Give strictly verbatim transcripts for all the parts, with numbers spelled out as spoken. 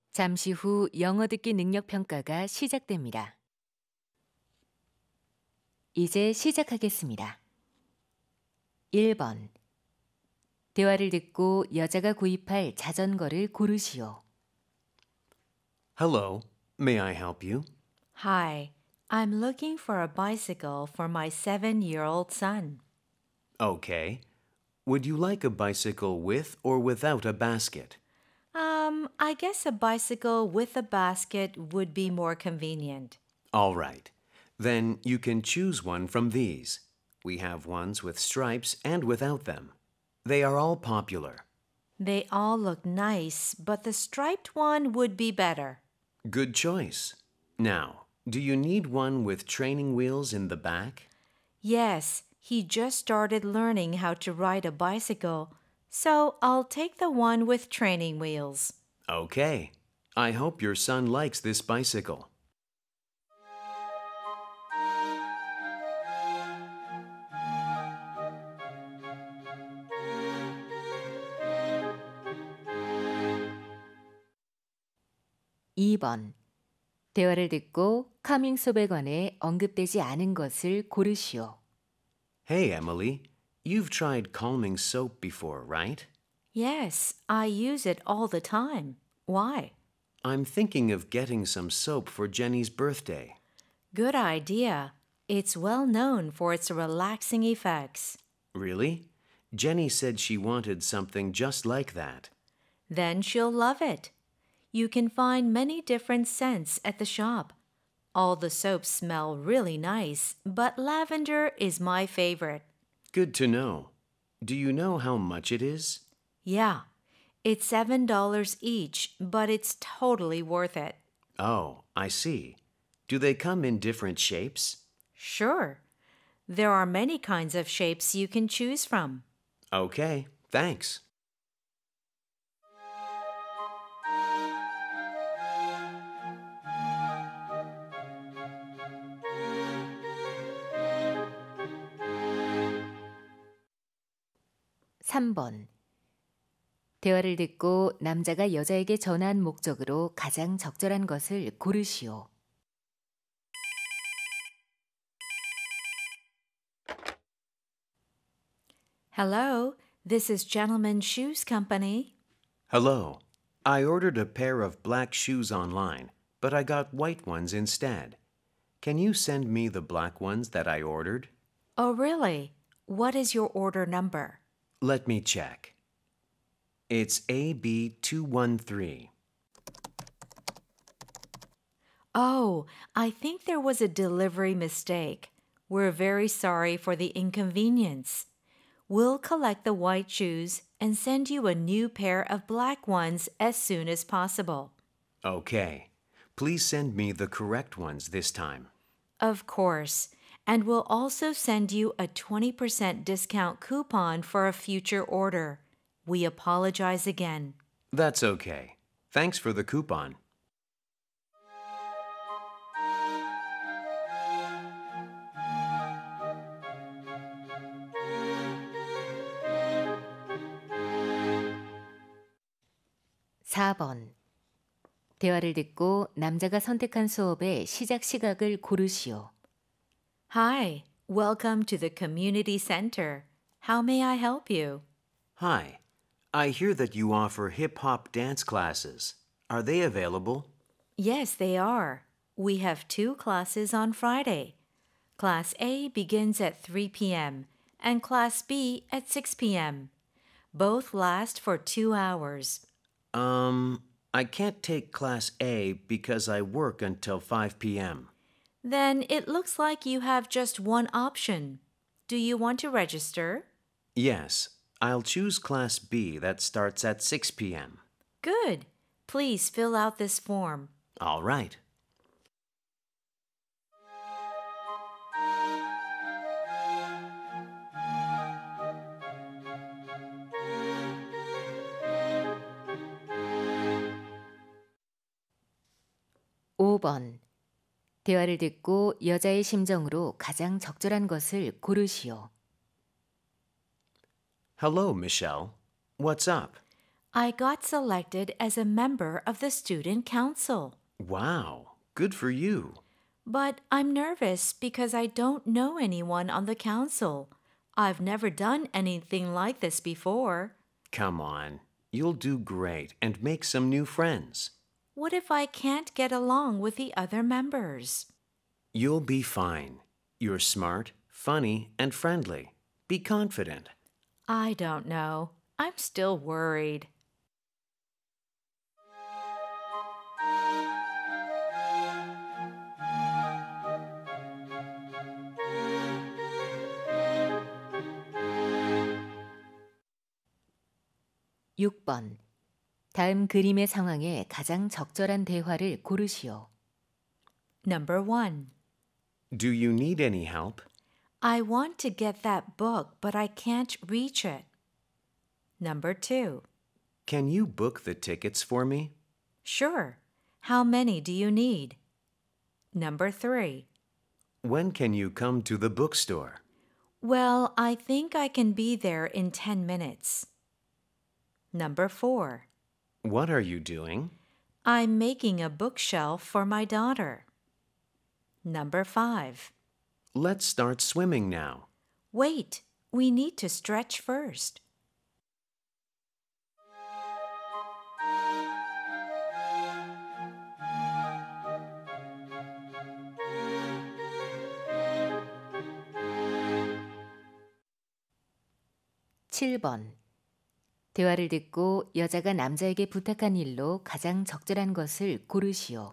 잠시 후 영어 듣기 능력 평가가 시작됩니다. 이제 시작하겠습니다. 일 번. 대화를 듣고 여자가 구입할 자전거를 고르시오. Hello, may I help you? Hi, I'm looking for a bicycle for my seven-year-old son. Okay. Would you like a bicycle with or without a basket? Um, I guess a bicycle with a basket would be more convenient. All right. Then you can choose one from these. We have ones with stripes and without them. They are all popular. They all look nice, but the striped one would be better. Good choice. Now, do you need one with training wheels in the back? Yes, he just started learning how to ride a bicycle, so I'll take the one with training wheels. Okay. I hope your son likes this bicycle. 이 번. 대화를 듣고 카밍솝에 관해 언급되지 않은 것을 고르시오. Hey, Emily. You've tried calming soap before, right? Yes, I use it all the time. Why? I'm thinking of getting some soap for Jenny's birthday. Good idea. It's well known for its relaxing effects. Really? Jenny said she wanted something just like that. Then she'll love it. You can find many different scents at the shop. All the soaps smell really nice, but lavender is my favorite. Good to know. Do you know how much it is? Yeah, it's seven dollars each, but it's totally worth it. Oh, I see. Do they come in different shapes? Sure. There are many kinds of shapes you can choose from. Okay, thanks. 삼 번. 대화를 듣고 남자가 여자에게 전한 목적으로 가장 적절한 것을 고르시오. Hello, this is Gentleman's Shoes Company. Hello. I ordered a pair of black shoes online, but I got white ones instead. Can you send me the black ones that I ordered? Oh, really? What is your order number? Let me check. It's A B two one three. Oh, I think there was a delivery mistake. We're very sorry for the inconvenience. We'll collect the white shoes and send you a new pair of black ones as soon as possible. Okay. Please send me the correct ones this time. Of course. And we'll also send you a twenty percent discount coupon for a future order. We apologize again. That's okay. Thanks for the coupon. 사 번. 대화를 듣고 남자가 선택한 수업의 시작 시각을 고르시오. Hi, welcome to the community center. How may I help you? Hi. I hear that you offer hip-hop dance classes. Are they available? Yes, they are. We have two classes on Friday. Class A begins at three p.m. and Class B at six p.m. Both last for two hours. Um, I can't take Class A because I work until five p.m. Then it looks like you have just one option. Do you want to register? Yes, I'll choose Class B that starts at six p.m. Good. Please fill out this form. All right. 오 번. 대화를 듣고 여자의 심정으로 가장 적절한 것을 고르시오. Hello, Michelle. What's up? I got selected as a member of the student council. Wow, good for you. But I'm nervous because I don't know anyone on the council. I've never done anything like this before. Come on, you'll do great and make some new friends. What if I can't get along with the other members? You'll be fine. You're smart, funny, and friendly. Be confident. I don't know. I'm still worried. 육 번. 다음 그림의 상황에 가장 적절한 대화를 고르시오. Number one. Do you need any help? I want to get that book, but I can't reach it. Number two. Can you book the tickets for me? Sure. How many do you need? Number three. When can you come to the bookstore? Well, I think I can be there in ten minutes. Number four. What are you doing? I'm making a bookshelf for my daughter. Number five. Let's start swimming now. Wait, we need to stretch first. 칠 번. 대화를 듣고 여자가 남자에게 부탁한 일로 가장 적절한 것을 고르시오.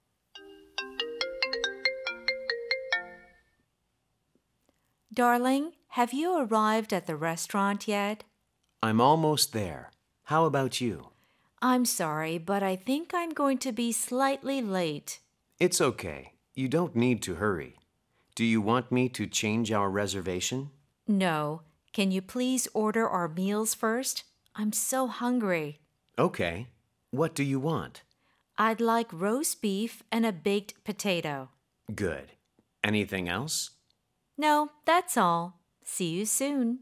Darling, have you arrived at the restaurant yet? I'm almost there. How about you? I'm sorry, but I think I'm going to be slightly late. It's okay. You don't need to hurry. Do you want me to change our reservation? No. Can you please order our meals first? I'm so hungry. Okay. What do you want? I'd like roast beef and a baked potato. Good. Anything else? No, that's all. See you soon.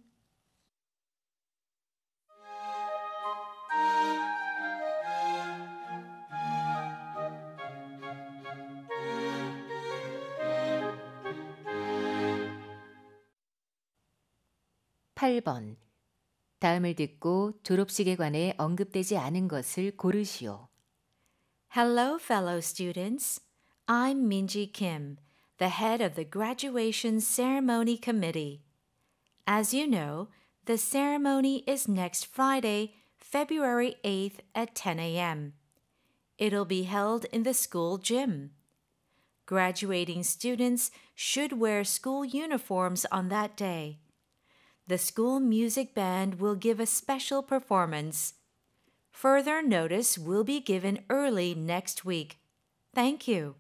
팔 번. 다음을 듣고 졸업식에 관해 언급되지 않은 것을 고르시오. Hello, fellow students. I'm Minji Kim, the head of the graduation ceremony committee. As you know, the ceremony is next Friday, February eighth at ten a.m. It'll be held in the school gym. Graduating students should wear school uniforms on that day. The school music band will give a special performance. Further notice will be given early next week. Thank you.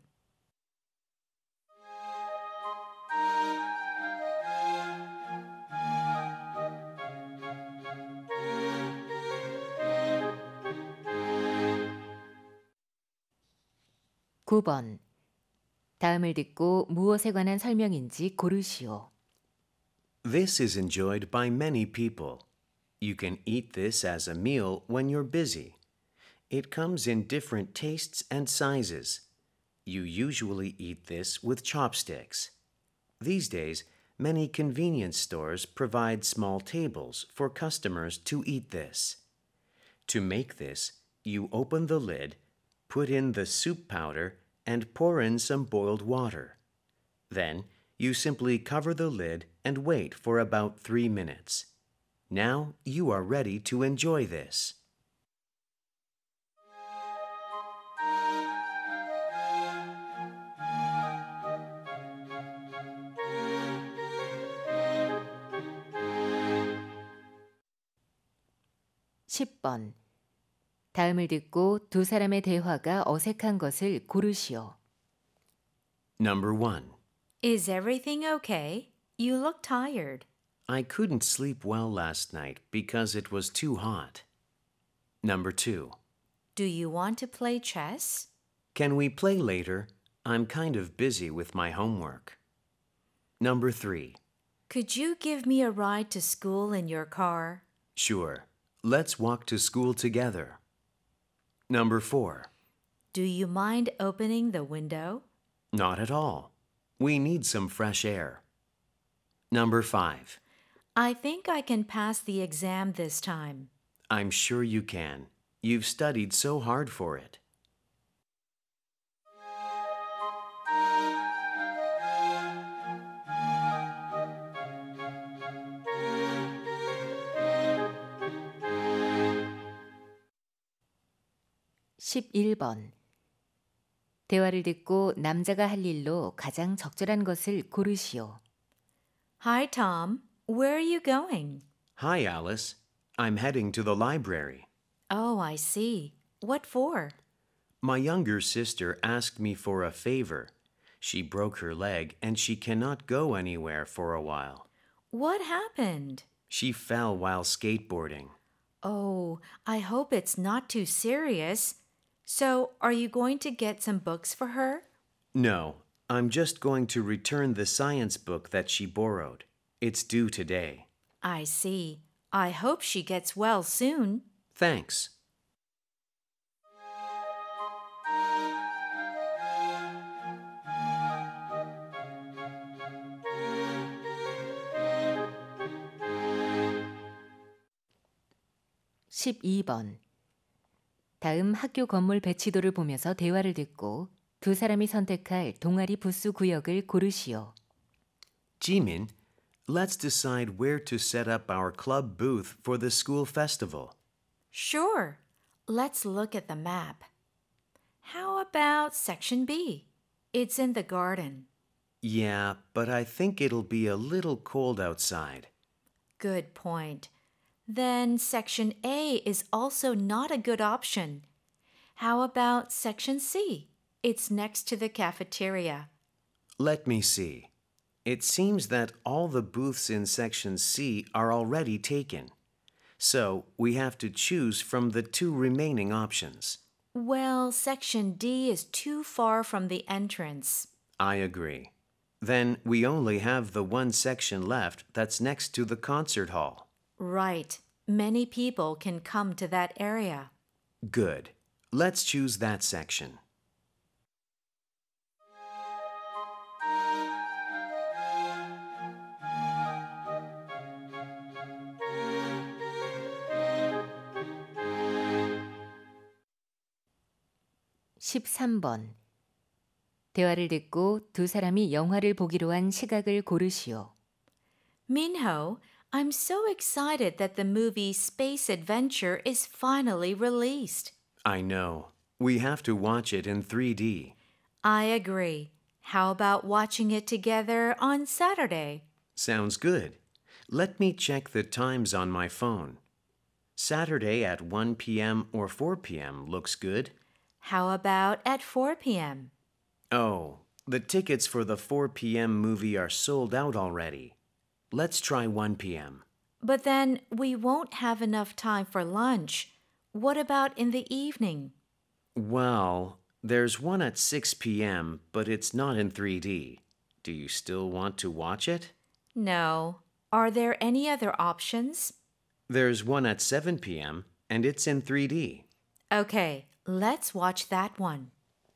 구 번. 다음을 듣고 무엇에 관한 설명인지 고르시오. This is enjoyed by many people. You can eat this as a meal when you're busy. It comes in different tastes and sizes. You usually eat this with chopsticks. These days, many convenience stores provide small tables for customers to eat this. To make this, you open the lid, put in the soup powder, and pour in some boiled water. Then, you simply cover the lid and wait for about three minutes. Now you are ready to enjoy this. 십 번. 다음을 듣고 두 사람의 대화가 어색한 것을 고르시오. Number one. Is everything okay? You look tired. I couldn't sleep well last night because it was too hot. Number two. Do you want to play chess? Can we play later? I'm kind of busy with my homework. Number three. Could you give me a ride to school in your car? Sure. Let's walk to school together. Number four. Do you mind opening the window? Not at all. We need some fresh air. Number five. I think I can pass the exam this time. I'm sure you can. You've studied so hard for it. 십일 번. 대화를 듣고 남자가 할 일로 가장 적절한 것을 고르시오. Hi, Tom. Where are you going? Hi, Alice. I'm heading to the library. Oh, I see. What for? My younger sister asked me for a favor. She broke her leg and she cannot go anywhere for a while. What happened? She fell while skateboarding. Oh, I hope it's not too serious. So, are you going to get some books for her? No, I'm just going to return the science book that she borrowed. It's due today. I see. I hope she gets well soon. Thanks. 십이 번. 다음 학교 건물 배치도를 보면서 대화를 듣고 두 사람이 선택할 동아리 부스 구역을 고르시오. Jimin, let's decide where to set up our club booth for the school festival. Sure. Let's look at the map. How about Section B? It's in the garden. Yeah, but I think it'll be a little cold outside. Good point. Then Section A is also not a good option. How about Section C? It's next to the cafeteria. Let me see. It seems that all the booths in Section C are already taken. So we have to choose from the two remaining options. Well, Section D is too far from the entrance. I agree. Then we only have the one section left that's next to the concert hall. Right. Many people can come to that area. Good. Let's choose that section. 십삼 번. 대화를 듣고 두 사람이 영화를 보기로 한 시각을 고르시오. Minho, I'm so excited that the movie Space Adventure is finally released. I know. We have to watch it in three D. I agree. How about watching it together on Saturday? Sounds good. Let me check the times on my phone. Saturday at one p.m. or four p.m. looks good. How about at four p.m.? Oh, the tickets for the four p.m. movie are sold out already. Let's try one p.m. But then we won't have enough time for lunch. What about in the evening? Well, there's one at six p.m., but it's not in three D. Do you still want to watch it? No. Are there any other options? There's one at seven p.m., and it's in three D. Okay, let's watch that one.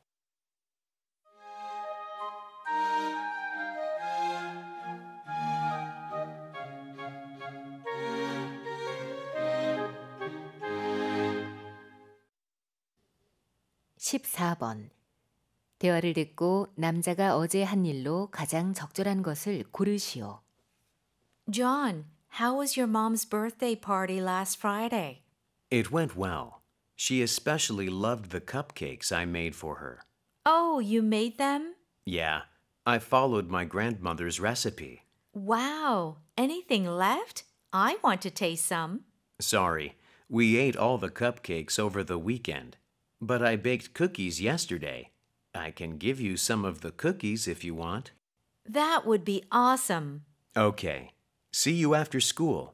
십사 번. 대화를 듣고 남자가 어제 한 일로 가장 적절한 것을 고르시오. John, how was your mom's birthday party last Friday? It went well. She especially loved the cupcakes I made for her. Oh, you made them? Yeah, I followed my grandmother's recipe. Wow. Anything left? I want to taste some. Sorry, we ate all the cupcakes over the weekend. But I baked cookies yesterday. I can give you some of the cookies if you want. That would be awesome. Okay. See you after school.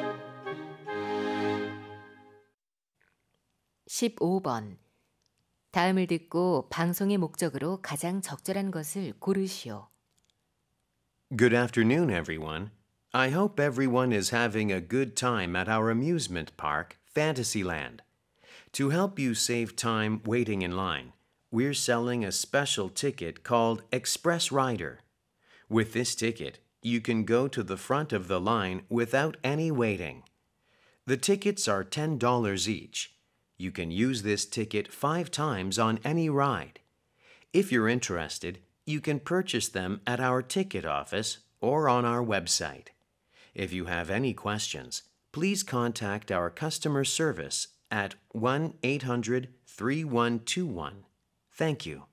십오 번. 다음을 듣고 방송의 목적으로 가장 적절한 것을 고르시오. Good afternoon, everyone. I hope everyone is having a good time at our amusement park, Fantasyland. To help you save time waiting in line, we're selling a special ticket called Express Rider. With this ticket, you can go to the front of the line without any waiting. The tickets are ten dollars each. You can use this ticket five times on any ride. If you're interested, you can purchase them at our ticket office or on our website. If you have any questions, please contact our customer service at one eight hundred three one two one. Thank you.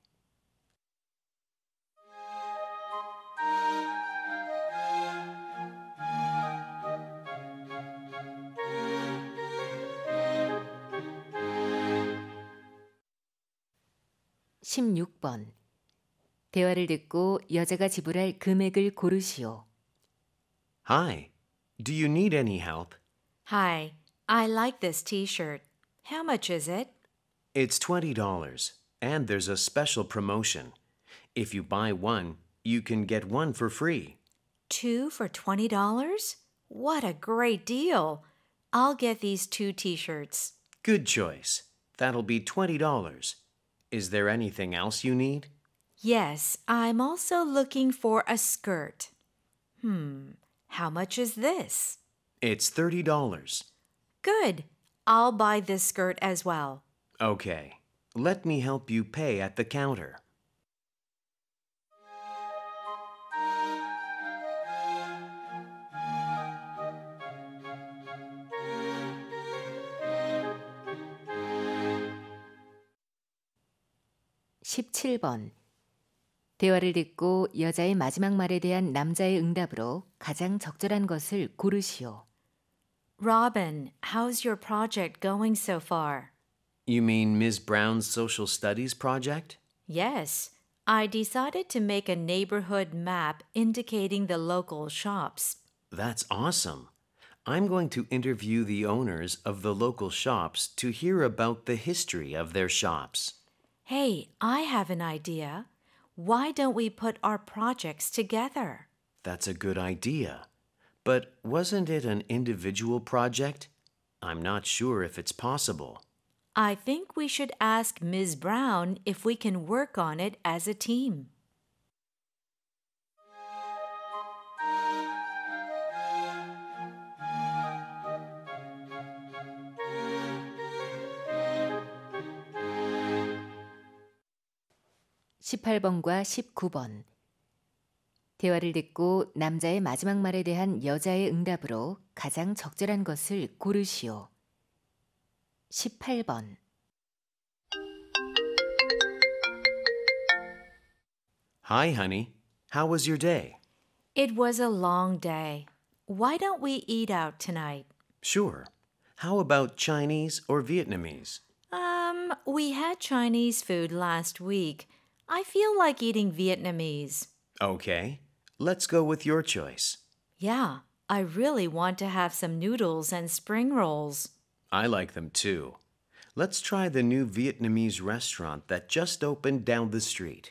십육 번. 대화를 듣고 여자가 지불할 금액을 고르시오. Hi, do you need any help? Hi, I like this t-shirt. How much is it? It's twenty dollars, and there's a special promotion. If you buy one, you can get one for free. Two for twenty dollars? What a great deal. I'll get these two t-shirts. Good choice. That'll be twenty dollars. Is there anything else you need? Yes, I'm also looking for a skirt. Hmm, how much is this? It's thirty dollars. Good. I'll buy this skirt as well. Okay. Let me help you pay at the counter. 십칠 번. 대화를 듣고 여자의 마지막 말에 대한 남자의 응답으로 가장 적절한 것을 고르시오. Robin, how's your project going so far? You mean Miz Brown's social studies project? Yes, I decided to make a neighborhood map indicating the local shops. That's awesome. I'm going to interview the owners of the local shops to hear about the history of their shops. Hey, I have an idea. Why don't we put our projects together? That's a good idea. But wasn't it an individual project? I'm not sure if it's possible. I think we should ask Miz Brown if we can work on it as a team. 십팔 번과 십구 번. 대화를 듣고 남자의 마지막 말에 대한 여자의 응답으로 가장 적절한 것을 고르시오. 십팔 번. Hi, honey. How was your day? It was a long day. Why don't we eat out tonight? Sure. How about Chinese or Vietnamese? Um, we had Chinese food last week. I feel like eating Vietnamese. Okay. Let's go with your choice. Yeah, I really want to have some noodles and spring rolls. I like them too. Let's try the new Vietnamese restaurant that just opened down the street.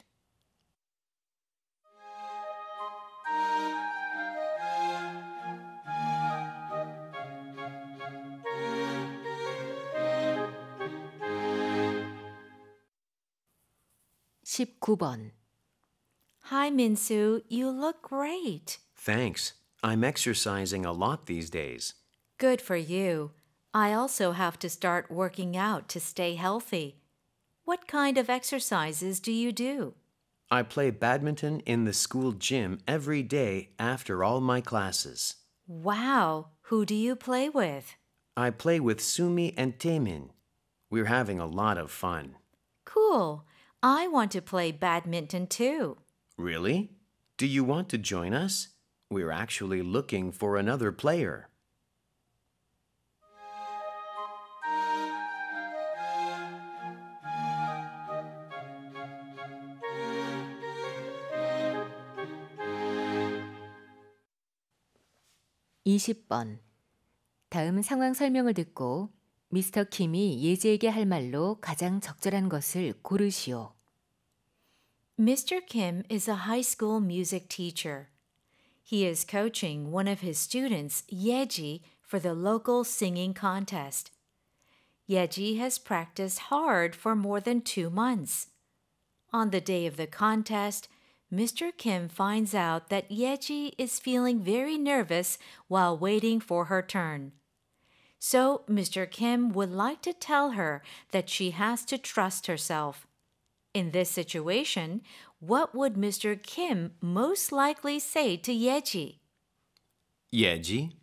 십구 번. Hi, Minsu. You look great. Thanks. I'm exercising a lot these days. Good for you. I also have to start working out to stay healthy. What kind of exercises do you do? I play badminton in the school gym every day after all my classes. Wow. Who do you play with? I play with Sumi and Taemin. We're having a lot of fun. Cool. I want to play badminton too. Really? Do you want to join us? We're actually looking for another player. 이십 번. 다음 상황 설명을 듣고 미스터 킴이 예지에게 할 말로 가장 적절한 것을 고르시오. Mister Kim is a high school music teacher. He is coaching one of his students, Yeji, for the local singing contest. Yeji has practiced hard for more than two months. On the day of the contest, Mister Kim finds out that Yeji is feeling very nervous while waiting for her turn. So Mister Kim would like to tell her that she has to trust herself. In this situation, what would Mister Kim most likely say to Yeji? Yeji,